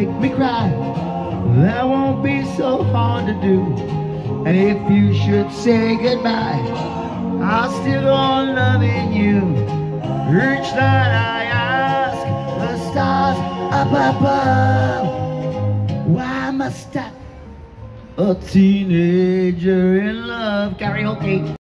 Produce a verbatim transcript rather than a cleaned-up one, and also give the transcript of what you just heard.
me cry, that won't be so hard to do. And if you should say goodbye, I'll still go on loving you. Each night I ask the stars up above, why must I, a teenager in love? Karaoke.